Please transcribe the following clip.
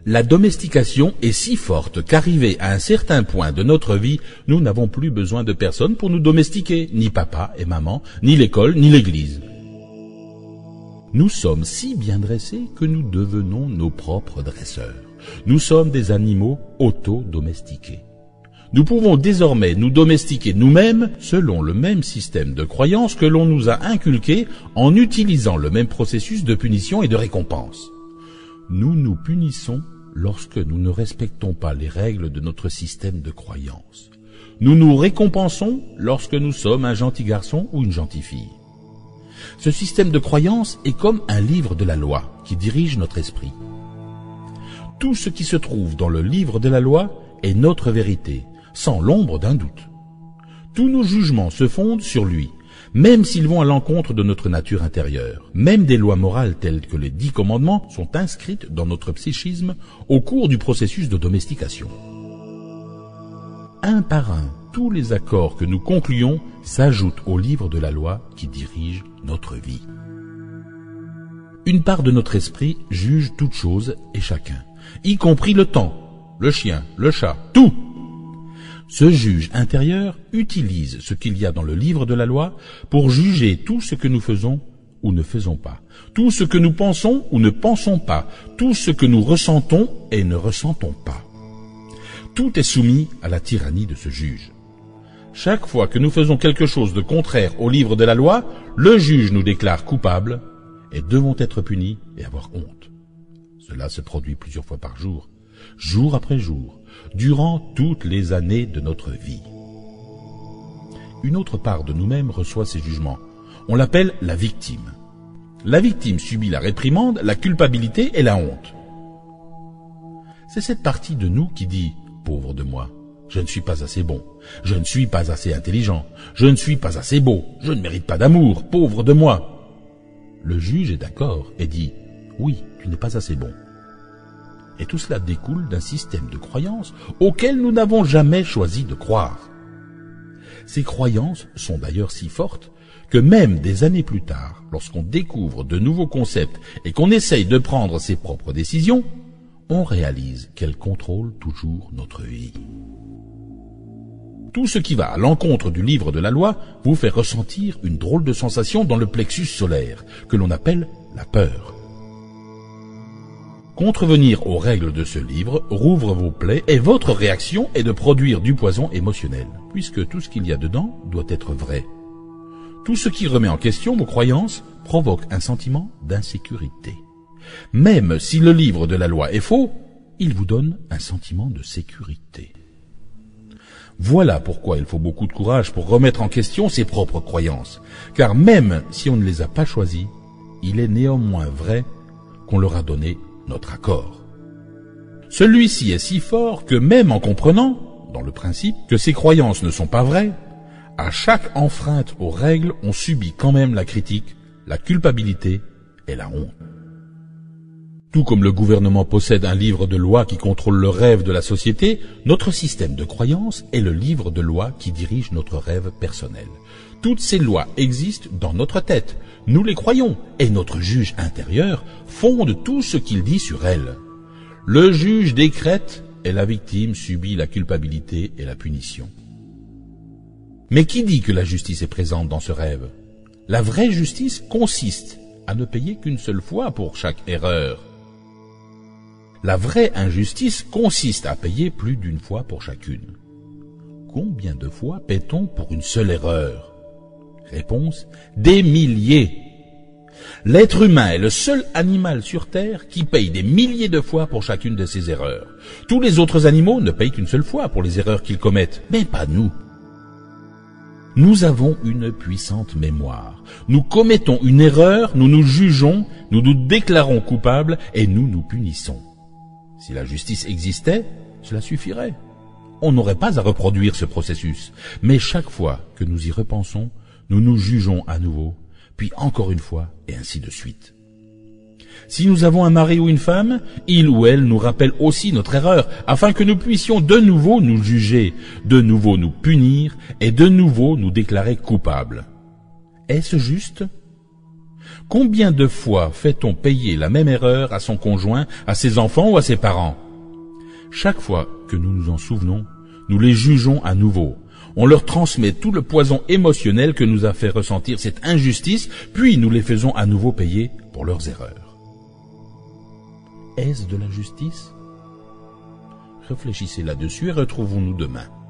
La domestication est si forte qu'arrivé à un certain point de notre vie, nous n'avons plus besoin de personne pour nous domestiquer, ni papa et maman, ni l'école, ni l'église. Nous sommes si bien dressés que nous devenons nos propres dresseurs. Nous sommes des animaux auto-domestiqués. Nous pouvons désormais nous domestiquer nous-mêmes selon le même système de croyance que l'on nous a inculqué en utilisant le même processus de punition et de récompense. Nous nous punissons lorsque nous ne respectons pas les règles de notre système de croyance. Nous nous récompensons lorsque nous sommes un gentil garçon ou une gentille fille. Ce système de croyance est comme un livre de la loi qui dirige notre esprit. Tout ce qui se trouve dans le livre de la loi est notre vérité, sans l'ombre d'un doute. Tous nos jugements se fondent sur lui, même s'ils vont à l'encontre de notre nature intérieure. Même des lois morales telles que les 10 commandements sont inscrites dans notre psychisme au cours du processus de domestication. Un par un, tous les accords que nous concluons s'ajoutent au livre de la loi qui dirige notre vie. Une part de notre esprit juge toute chose et chacun, y compris le temps, le chien, le chat, tout. Ce juge intérieur utilise ce qu'il y a dans le livre de la loi pour juger tout ce que nous faisons ou ne faisons pas, tout ce que nous pensons ou ne pensons pas, tout ce que nous ressentons et ne ressentons pas. Tout est soumis à la tyrannie de ce juge. Chaque fois que nous faisons quelque chose de contraire au livre de la loi, le juge nous déclare coupables et devons être punis et avoir honte. Cela se produit plusieurs fois par jour, jour après jour, durant toutes les années de notre vie. Une autre part de nous-mêmes reçoit ces jugements. On l'appelle la victime. La victime subit la réprimande, la culpabilité et la honte. C'est cette partie de nous qui dit « Pauvre de moi, je ne suis pas assez bon, je ne suis pas assez intelligent, je ne suis pas assez beau, je ne mérite pas d'amour, pauvre de moi ». Le juge est d'accord et dit « Oui, tu n'es pas assez bon ». Et tout cela découle d'un système de croyances auquel nous n'avons jamais choisi de croire. Ces croyances sont d'ailleurs si fortes que même des années plus tard, lorsqu'on découvre de nouveaux concepts et qu'on essaye de prendre ses propres décisions, on réalise qu'elles contrôlent toujours notre vie. Tout ce qui va à l'encontre du livre de la loi vous fait ressentir une drôle de sensation dans le plexus solaire, que l'on appelle la peur. Contrevenir aux règles de ce livre rouvre vos plaies et votre réaction est de produire du poison émotionnel, puisque tout ce qu'il y a dedans doit être vrai. Tout ce qui remet en question vos croyances provoque un sentiment d'insécurité. Même si le livre de la loi est faux, il vous donne un sentiment de sécurité. Voilà pourquoi il faut beaucoup de courage pour remettre en question ses propres croyances, car même si on ne les a pas choisies, il est néanmoins vrai qu'on leur a donné notre accord. Celui-ci est si fort que même en comprenant, dans le principe, que ces croyances ne sont pas vraies, à chaque enfreinte aux règles, on subit quand même la critique, la culpabilité et la honte. Tout comme le gouvernement possède un livre de loi qui contrôle le rêve de la société, notre système de croyances est le livre de loi qui dirige notre rêve personnel. Toutes ces lois existent dans notre tête. Nous les croyons et notre juge intérieur fonde tout ce qu'il dit sur elles. Le juge décrète et la victime subit la culpabilité et la punition. Mais qui dit que la justice est présente dans ce rêve? La vraie justice consiste à ne payer qu'une seule fois pour chaque erreur. La vraie injustice consiste à payer plus d'une fois pour chacune. Combien de fois paie-t-on pour une seule erreur? Réponse, des milliers. L'être humain est le seul animal sur Terre qui paye des milliers de fois pour chacune de ses erreurs. Tous les autres animaux ne payent qu'une seule fois pour les erreurs qu'ils commettent, mais pas nous. Nous avons une puissante mémoire. Nous commettons une erreur, nous nous jugeons, nous nous déclarons coupables et nous nous punissons. Si la justice existait, cela suffirait. On n'aurait pas à reproduire ce processus. Mais chaque fois que nous y repensons, nous nous jugeons à nouveau, puis encore une fois, et ainsi de suite. Si nous avons un mari ou une femme, il ou elle nous rappelle aussi notre erreur, afin que nous puissions de nouveau nous juger, de nouveau nous punir, et de nouveau nous déclarer coupables. Est-ce juste? Combien de fois fait-on payer la même erreur à son conjoint, à ses enfants ou à ses parents? Chaque fois que nous nous en souvenons, nous les jugeons à nouveau. On leur transmet tout le poison émotionnel que nous a fait ressentir cette injustice, puis nous les faisons à nouveau payer pour leurs erreurs. Est-ce de la justice? Réfléchissez là-dessus et retrouvons-nous demain.